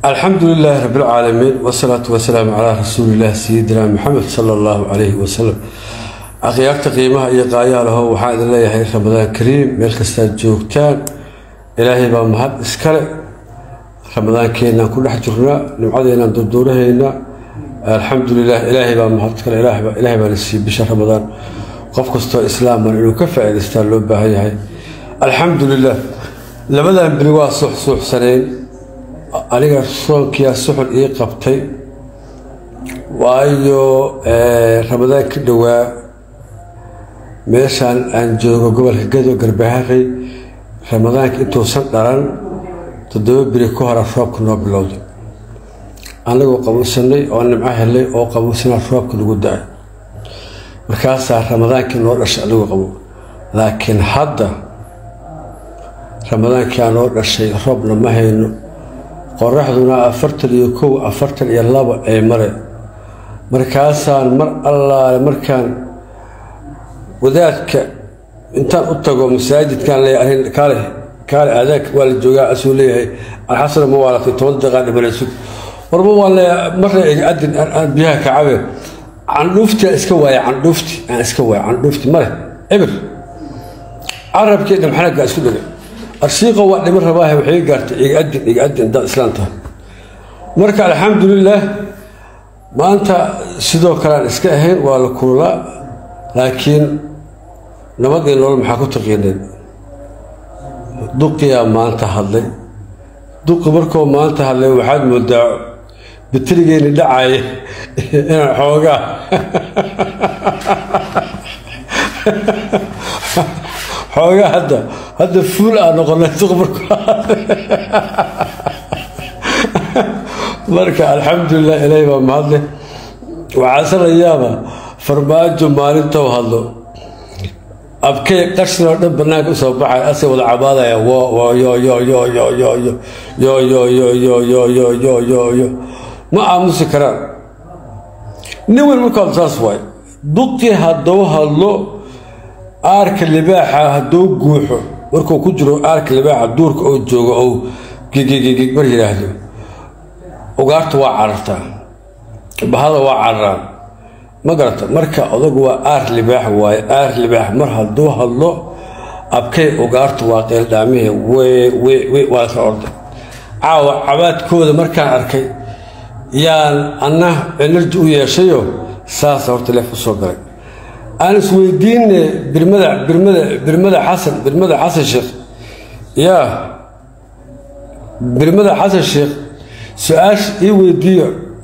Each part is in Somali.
الحمد لله رب العالمين والصلاة والسلام على رسول الله سيدنا محمد صلى الله عليه وسلم. أخيارت قيمها إيقايا له وحاد الله يحيي رمضان كريم ملك استاد جوكتان إلهي بمهد إسكال رمضان كينا كل حجرنا نعدينا ندوره هنا الحمد لله إلهي بمهد إسكال إلهي بنسي بشهر رمضان قف قصة إسلام من كفى الاستاد لبها هي الحمد لله لبدا بنوا صح سنين aniga soonkiya suxul ii qabtay waayo Ramadaan ka dhawaa meeshan aan joogo gobolka Gado Garbaharey Ramadaanka intuu san dharan 7 biri ka hor roobka noo bilowday anagoo qabowsanay oo nimco helay oo qabowsana roobka lagu daay markaas Ramadaanka noo dhashay lagu qabo laakiin hadda Ramadaanka noo dhashay roobna ma hayno qorraxduna 42 ay mare markaasaan mar Allah markaan wadaadka intaan u tago masaajidkan leeyahay kaale aadaak wal jooga asuuleeyahay alxasan ma waalati 10 daqiiqo dhimanayso warba wala marna adin aan biyaha ka cabe aan dhufti iska waaya aan dhufti mare ibr arabkeeda maxaa isku dhigay الشيخ هو اللي مرة باهي وحي قالت يقدم ده إسلامته مركا الحمد لله ما أنت سيدو كلام إسكاهين ولا كولا لكن نبغي نقول محاكو تغييرين دقيا ما أنت هذي دق مركو ما أنت هذي وحد مدع بتريجين دعاي أنا حوجا حوجا هذا فول أنا قلنا تخبر مركا الحمد لله إلهي بمهده وعسر أيامه فرماج مالنته وهذا أبكي قشنا ربنا كسبح أسي والعبادة يا وا يا يا يا يا يا يا يا يا يا يا يا يا يا يا ما أمس كرار نقول مكان تصوي دقي هدو هلو أرك اللباحة هدو جوحه markuu ku jiro ark libaaxa duurka oo joogo oo gig bar yiraahdo ugaarta waa cararta bahada waa cararaan ma garata marka odagu waa ark libaax mar haduu hadlo abkay ugaarta waa qeel dhaamihe way waa ka orday caawa cabaadkooda markaan arkay yaan anna energy u yeeshayo saas horta leef soo galay أنا سويدين برمدا حسن الشيخ يا برمدا حسن الشيخ سؤال يوديه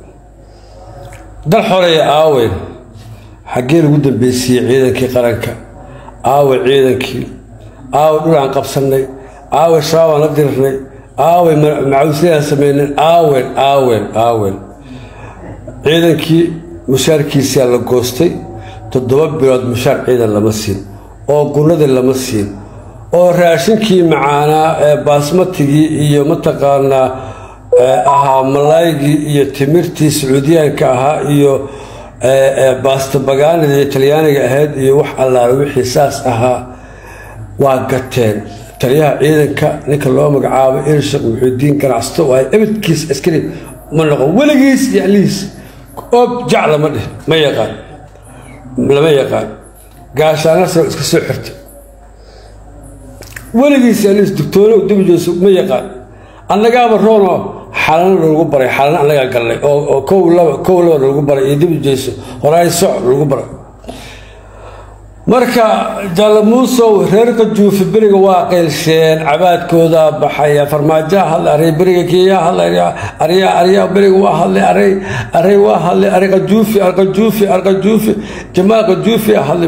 ده الحرية آوين حقين قدام بيسي عيدك قرنك آوي عيدك آوي نور عن قبصني آوي شراوة نقدرني آوي معوسيها سمينا آوين عيدك مشاركي سيال القوستي تدوب بلاد مشارع عيدا لمسين أو قلنا لمسين أو راشين كي معانا باسمتي إيو متقانا أها ملايقي إيو تمرتي سعوديا كأها إيو باستبقان الإيطالياني أهد إيو وح الله روحي ساس أها واقتين تريها عيدا كنك الله مقعابة إرشق محيدين كان عستوى إبت كيس أسكري من لغو ولا كيس يعليس أوب جعل منه ما يقال لما يقال قاش أنا اسكو سحرت ولقي سالس دكتور ودبجوس ما يقال أنا قابل رونو حالنا لو بري حالنا أنا قال لي أو كولا لو بري يدبجوس وراي صع لو بري مركا جالموسو هرك جوف بريق واقيل شين عباد كودا بحيا فرماجة هلا أري بريق كيا هلا أريا بريق وهلا أري وهلا أري جوفي جماعة جوفي هلا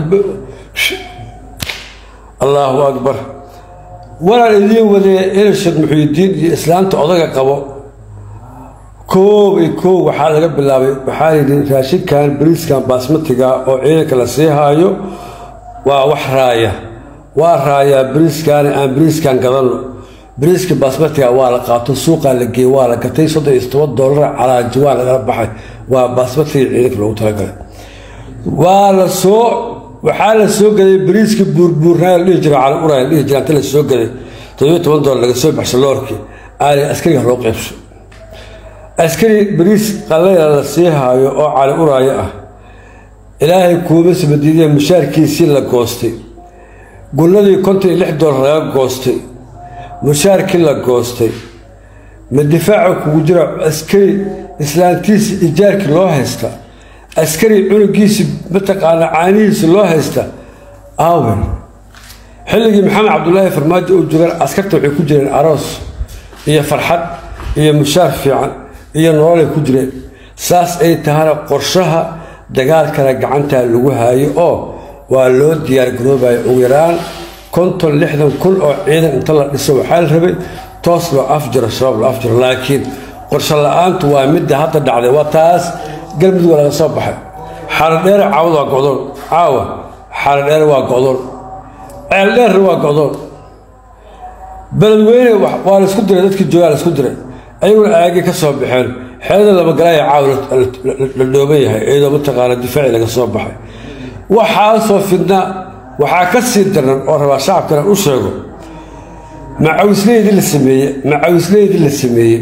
الله أكبر ولا الذي ولا إرشد محي الدين الإسلام تعضق قبو كوب وحال قبل الله بحال راشد كان بريس كان باسمتك أو عينك لسيهايو ورايا بريس كان قبل بريس باسمتها ولا قاتل سوق اللي جي ولا كتير صدق $1 على جوال ربحي وباسمتي عينك لو تلقى ولا سوق وحال السوق اللي بريس بوربورها اللي يجري على الأورا اللي يجري على السوق اللي $1 لقى سوق بحشلوركي عالي أسكري هروق يبسو askari bariis qallayla la sii haayo oo cali uraayo ah ilaahay kuuma sabadiideen mushaarkiisii la goostay gulladii $56 laga goostay mushaarkii la goostay ma difaaca kugu jira askari islaantiisa ijaarkii loo haysta askari cunugiisa mataqaana caanihiisa loo haysta aawen xilligii maxamed cabdullaahi farmaajo uu joogay askarta waxay ku jireen aroos iyo farxad iyo mushaar fiican iyo nolol ku jireen saas ay tahana qorshaha dagaalkana gacanta lagu haayo oo waa loo diyaar garoobay ugu yaraan 50-60 kun oo ciidan inta la dhiso waxa la rabay toos loo afjaro sabab loo afjaro laakiin qorshe la'aantu waa mid hadda dhacday waa taas galmudug laga soo baxay xaradheer caawda go'doon caawa xaradheer waa go'doon ceeldheer waa go'doon beledweyne waa la isku diray dadkii joogaa la isku diray ayaguna aagi ka soo baxeen xeelada laba galay caawa la dhooban yahay iyadoo mataqaana difaaci laga soo baxay waxaa soo fidna waxaa ka sii daran oo rabaa shacabkana u sheego macawisleydii la sameeyey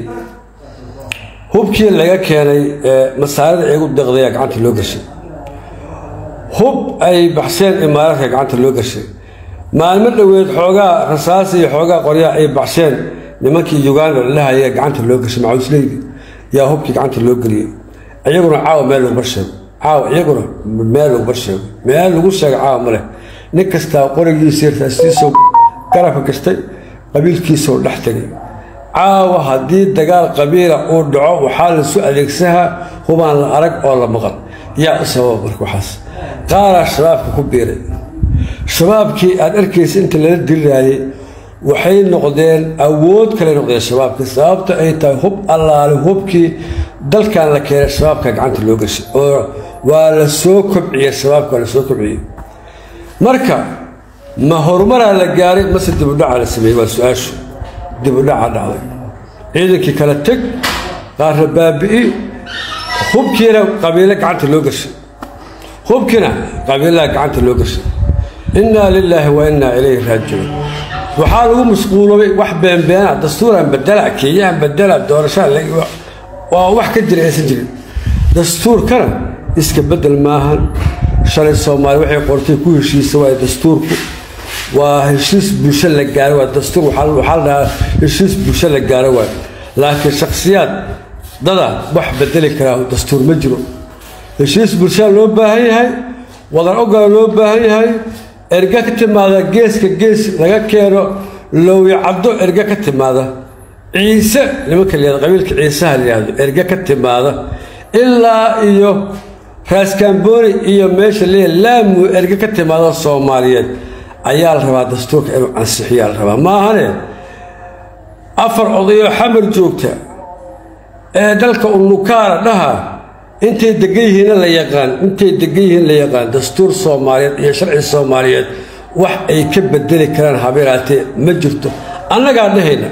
hubkii laga keenay masaarida iyagu deqdaya gacanta loo gashay hub ay baxsheen imaaraadka gacanta loo gashay maalmo dhoweed xoogaa rasaas iyo xoogaa qoryaa ay baxsheen nimankii Uganda la hayay gacanta loo gashay macawisleydii yaa hubkii gacanta loo geliyay iyaguna caawa meel lagu barsheego caawa iyaguna meel lagu barsheego meel lagu sheego caawa male nin kasta qorigiisa raasiiso garabka kastay qabiilkiisa oo dhex tagay caawa haddii dagaal qabiila uu dhaco waxaa la soo adeegsahaa hubaan la arag oo la maqal yaa u sabab marka waxaas qaara shabaabka ku biiray shabaabkii aad arkaysa inta lala dilaayay waxay noqdeen awood kale noqdeen shabaabka sababta ay tahay hub allaale hubkii dalkan la keenay shabaabka gacanta loo gashay oo waa la soo kobciyay shabaabka la soo kobciyay marka ma horumaraa la gaaray mase dib u dhaca la sameeyey waa su-aashu dib u dhaca dhacday ciidankii kala teg qaarna baabi'i hubkiina qabiilo gacanta loo gashay hubkiina qabiilaha gacanta loo gashay innaa lilaahi wa innaa ilayhi raajicuun waxaa lagu mashquulobay wax beenbeena dastuuran bedela keeyaan bedela doorasho waa wax ka jira aysan jirin dastuurkana iska bedel maahan shalay Soomaali waxay qortay ku heshiisay waa dastuurku waa heshiis bulsho la gaaro waa dastuur waxa la heshiis bulsho la gaaro waa laakiin shakhsiyaad dada wax bedeli kara dastuur ma jiro heshiis bulsho loo baahan yahay wadan ogaal loo baahan yahay erga ka timaada geeska gees laga keeno loowi caddo erga ka timaada ciise nimanka leeyahay qabiilka ciisaha leeyahay erga ka timaada ilaa iyo raaskambooni iyo meesha laamu erga ka timaada Soomaaliyeed ayaa la rabaa dastuurka inuu ansixiyo la rabaa maahane afar odayo xamar joogta ee dalka unukaara dhaha intay degan la yaqaan dastuur Soomaaliyeed iyo sharci Soomaaliyeed wax ay ka bedeli karaan habeeraatee ma jirto annaga dhahayna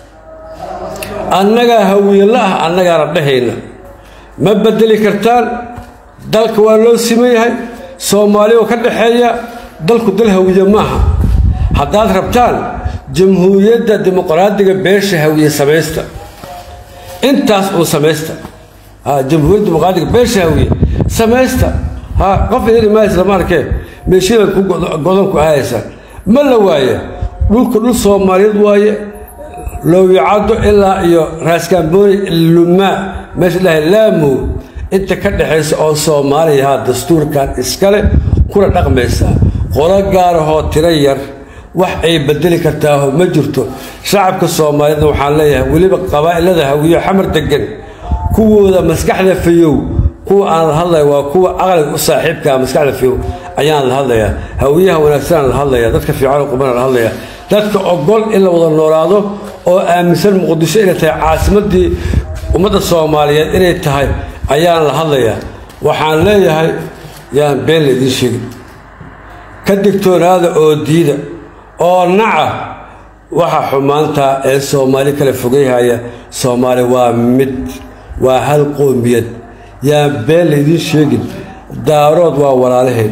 annaga hawiyalaha annaga dhahayna ma bedeli kartaan dalka waa loo simeeyahay Soomaaliya ka dhaxeeya dalku dal hawiye maaha haddaad rabtaan jamhuuriyadda dimuqraadiga beesha hawiye sameeysta intaas oo sameeysta jamhuuriyadda dimuqraadiga beesha hawiye sameeysta qof idin ma isla markee meeshii ku godan ku haysan ma la waaye dhulku dhul Soomaaliyeed waaye loo yacado ilaa iyo raaskambooni luma meesha laamu inta ka dhaxaysa oo Soomaaliya dastuurkan iskale kula dhaqmaysa qolo gaar ah oo tiro yar wax ay bedeli kartaa ma jirto shacabka Soomaaliyeed waxaan leeyahay waliba qabaa'ilada hawiye xamar degan kuwooda maskaxda fayow kuwa aan hadlay waa kuwa aqal u saaxiibka maskaxda fayow ayaan la hadlayaa hawiyaha wanaagsan la hadlayaa dadka fiican qubana la hadlayaa dadka ogol in la wada noolaado oo aaminsan Muqdisho inay tahay caasimadii ummadda Soomaaliyeed inay tahay ayaan la hadlayaa waxaan leeyahay yaan been idin sheegay ka digtoonaada oo diida oo naca waxa xumaanta ee Soomaali kala fogeeyaya Soomaali waa mid waa hal qoomiyad yaan been idin sheegin daarood waa walaalaheen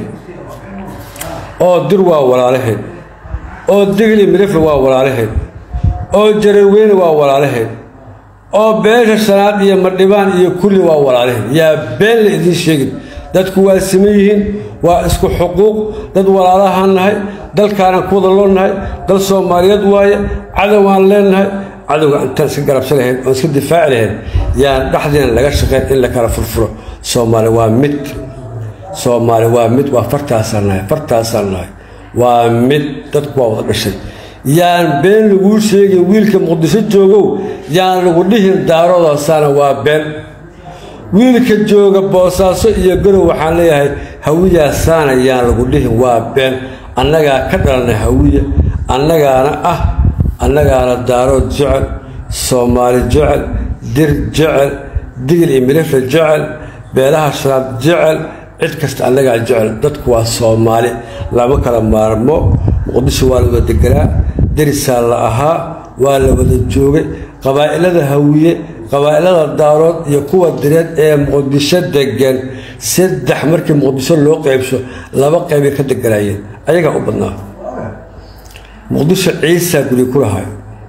oo dir waa walaalaheen oo digli mirif waa walaalaheen oo jareweyn waa walaalaheen oo beesha shanaad iyo madhibaan iyo kulli waa walaalehen yaa been la idiin sheegin dadku waa siman yihiin waa isku xuquuq dad walaalahaan nahay dalkaana ku wada loonahay dal Soomaaliyeed waaye cadow aan leenahay cadowga intaan iska garabsan lahayn oo iska difaaci lahayn yaa dhaxdeena laga shaqeyn in la kala furfuro Soomaali waa mid waa fartaasan nahay waa mid dadku waa wada dhashay yaan been lagu sheegay wiilka Muqdisho joogow yaan lagu dhihin daarooda sana waa been wiilka jooga Boosaaso iyo Garow waxaan leeyahay hawiya sana yaan lagu dhihin waa been annaga ka dhalanay hawiya annagaana daarood jecel Soomaali jecel dir jecel digil imilaf jecel beelaha sharaab jecel cid kasta annaga jecel dadku waa Soomaali lama kala maarmo Muqdisho waa la deganaa darisaa la ahaa waa la wada joogay qabaa'ilada hawiye qabaa'ilada daarood iyo kuwa direed ee Muqdisho degan saddex markii Muqdisho loo qaybsho laba qayb ka deganayeen ayaga u badnaa Muqdisho ciise guri ku lahay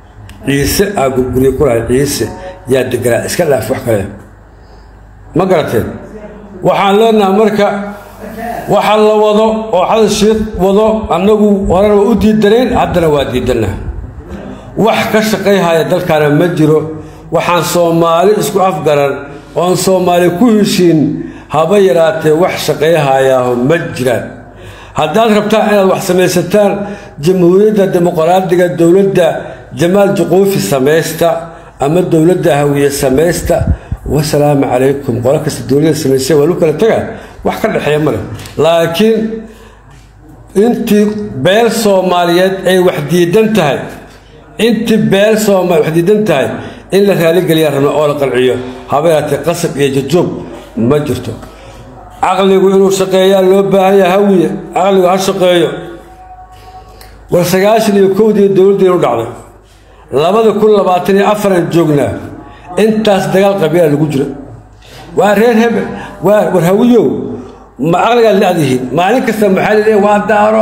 ciise yaa deganaa iska dhaaf wax kale ma garateen waxaan leenahay marka waxa la wado oo xal sheekh wado annagu horena u diidaneen haddana waa diidana wax ka shaqeeyay dalkana ma jiro waxaan Soomaali isku afgaran oo Soomaali ku heshiin haba yaraatee wax shaqeeyay ma jiraan haddaad rabtaa inaad wax samaysataan jamhuuriyadda dimuqraadiga dawladda Jamaal Juquufi samaysta ama dawladda hawiye samaysta والسلام عليكم قولك الدولة السميسية ولو كلا تجا وحكر الحياة لكن أنت بيل صوماليات أي وحدي دنتهاي أنت بيل صومال وحدي دنتهاي إلا ذلك اللي يرمى أولق العيون هبيات قصب يجتوب ما جرته عقل يقولوا سقيا لو باهي هوية عقل هالسقيا والسقاش اللي يكودي الدولة دي ودعنا لابد كل باطني أفرن جوجنا intaas dagaal qabiil lagu jiro waa reer hebel waa warhawiyo ma aqliga leedahay maalin kasta maxalli waa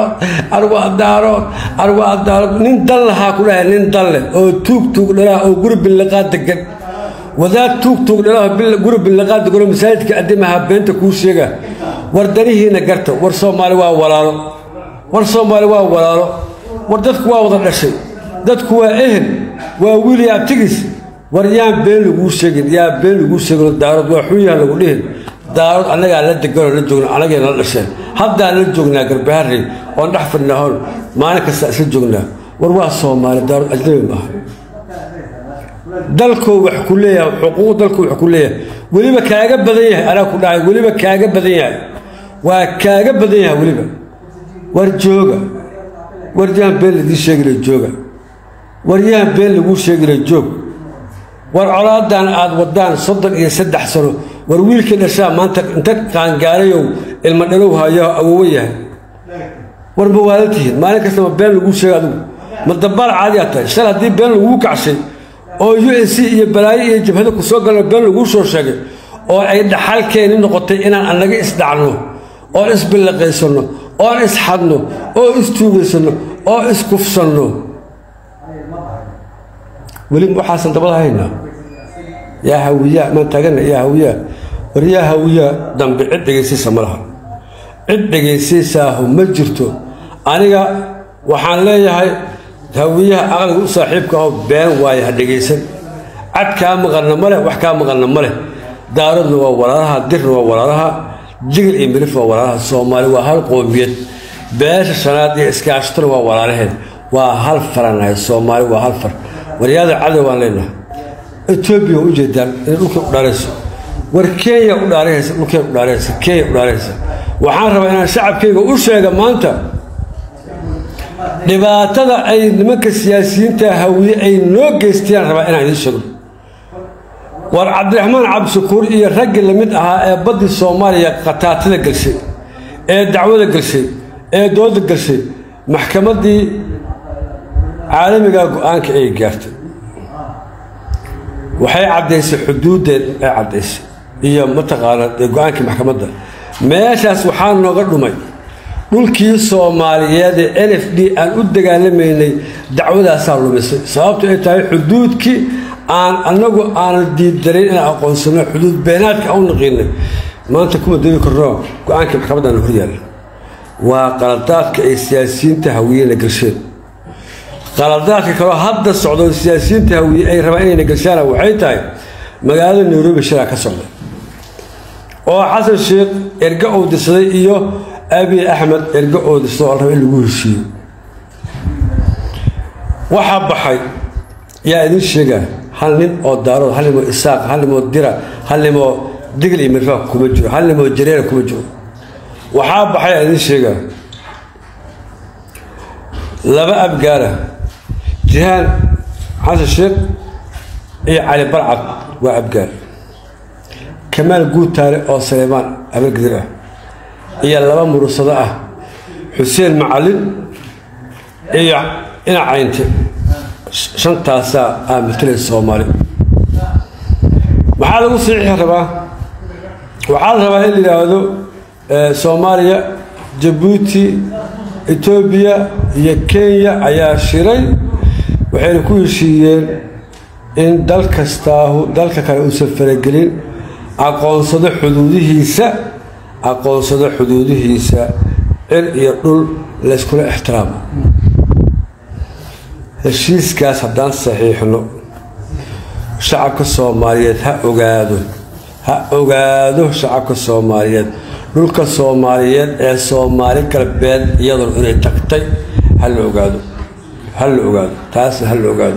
daaro nin dal laha ku leeyahay nin dal leh oo tuug dhalaa oo gurub liqaad degan wadaad tuug dhalaa gurub liqaad degan masaajidka adimaha beenta ku sheega war darihiina garta war Soomaali waa walaalo war dadku waa wada dhashay dadku waa ehel waa wiilya tigis وريان بين لجوسين يا بين لجوسين دارود وحويها لقولين دارود أنا قاعد أتذكر للجون أنا قاعد أقول هذا للجون قرب بهري ونحف النهار ما أنا كسر الجون وروا صومال دارود أجنبي ما دلكو وحكوليه حقوق دلكو وحكوليه ولي بكاجب بديه أنا كنا ولي بكاجب بديه وكاجب بديه ولي ورجوجا ورجان بين اللي شغل الجوجا وريان بين اللي شغل الجوج والعرادان عاد ودان صدق يسدح سنو ورويل كده شام ما أنت كان قاريو المدلوها يا أبويه وربوالته ما لك اسمه بين لجوش شيء متدبر عاديته اشترى دي بين لجوك عشان أو UNC يبلاي يجيب هذا كسوق على بين لجوش وشيء أو عيد حال كين النقطة إن أنا جالس دعنه أو إس بالقيسنه أو إس حدنه أو إس توجسنه أو إس كفسنه ولم أحسن تبغى هنا يا هوية ما تجنا يا هوية وريا هوية دم بعد جيسيس مرها عد جيسيسه مجرته أنا وحن لا هاي هوية أغلب صاحبك أو بين واي هدجيسن عد كام غنى مله وحكام غنى مله دارد ووراها در ووراها جيل إمريكا ووراها الصومال وهالقومية باش السنة إسكاشتر ووراها وهالفرن الصومال وهالفر ورياضة عدو علينا إثيوبيا وجدا لوك دارس وركيا ودارس لوك دارس كيا ودارس وحارب أنا شعب كيا وشيء ما أنت لبعتها أي نمك السياسيين تهوي أي نوع استيان ربع أنا هذا الشغل وعبد الرحمن عبد الشكور الرجل اللي مدها بدي الصومالية قطعت لك الشيء دعوة لك الشيء دود لك الشيء محكمة دي عالمي قانك أي قارت وحي عديس حدود عديس هي متقارنة قانك محكمة ده ماشي سبحان الله قدو ماي dhulkii Soomaaliyeed NFD aan u dagaalameynay dacwada saarlumisay sababtoo ay tahay xuduudkii annagu aan diidarin in aqoonsano xuduud beenaadka aan naqinay maanta kuma deebi karno go'aanka maxkamadda hor yaalla waa qaladaadka ay siyaasiyiinta hawiyeen galsheen qaladaadka kale hadda socdo siyaasiyiinta hawiye ay rabaan inay galshaan waxay tahay magaalada Nairobi shirka ka socda oo xasan sheekh erga oo disay iyo abi ahmed erga oo disay oo rabay lagu heshiiyo waxa baxay yaa idin sheega hal nin oo daaro hal nin oo isaaq hal nin oo dira hal nin oo digli mirfa kuma jiro hal nin oo jareer kuma jiro waxa baxay idin sheega laba abgaara jihaan xasan sheekh iyo cali barcad waa abgaar كمال قوتاري أو سليمان أبي قدرة هي لبا مرصدة حسين معلم هي إنا عينتي شنطة ساعة مثل الصومالي وحال وصيح ربا وحال ربا اللي هذا صوماليا جيبوتي إثيوبيا هي كينيا أيا شيرين وحين كل شيء إن دلك استاهو دلك كان يوسف فرقلين aqoonsado xuduudihiisa cir iyo dhul la isku ixtiraamo heshiiskaas haddaan saxiixno shacabka Soomaaliyeed ha ogaado shacabka Soomaaliyeed dhulka Soomaaliyeed ee Soomaali galbeed iyadoo inay tagtay hal ogaado taas hal ogaado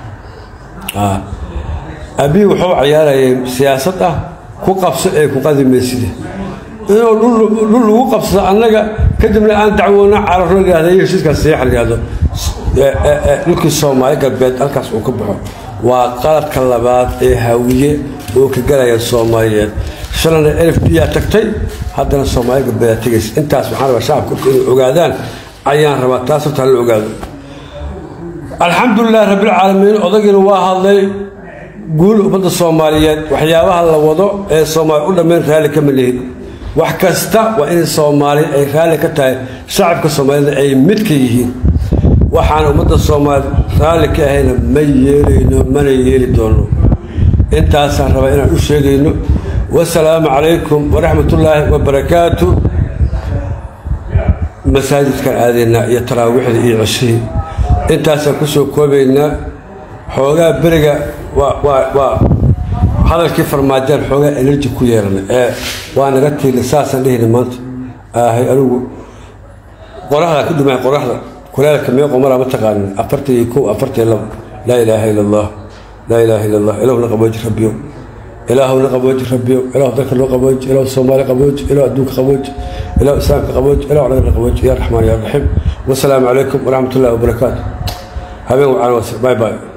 abi wuxuu ciyaarayay siyaasad ku qabso ee ku qadimeysida inuu dhul lagu qabsado annaga kadibna aan dacwoona cararo leeyahay heshiiska saxiixayado dhulkii Soomaali galbeed halkaas uu ka baxo waa qaladka labaad ee hawiye oo ka galaya Soomaaliyeed shalana LFP tagtay haddana Soomaali galbeed tagay intaas waxaan rabaa shacabku inay ogaadaan ayaan rabaa taas oo la ogaado alxamdulillah rabbil caalamiin odagina waa hadlay قول بدو الصوماليات وحيابها الله وضع الصومال ولا من ذلك مليه وحكستا وإن الصومالي أي ذلك تاي شعب كالصومالي أي متكيهين وحنا بدو الصومال ذلك هنا ميلينو من يلي دونه أنت أسهل ربنا وشيلينو والسلام عليكم ورحمة الله وبركاته مساجد كان هذه يتراوح لي 20 أنت أسهل كسو كوبينا حوغا برقة هذا كيف فرمادين حوغا إنرجي كويرنا وأنا قلت لساسا ليه المانت هاي ألو قرحة كده معي قرحة كلها كمية قمرة متقان أفرتي يكو أفرتي الله لا إله إلا الله لا إله إلا الله إله نقبوج ربيو إله نقبوج ربيو إله ذكر نقبوج إله الصومالي قبوج إله أدوك قبوج إله إسلام قبوج إله على قبوج يا رحمن يا رحيم والسلام عليكم ورحمة الله وبركاته هبين وعلى باي باي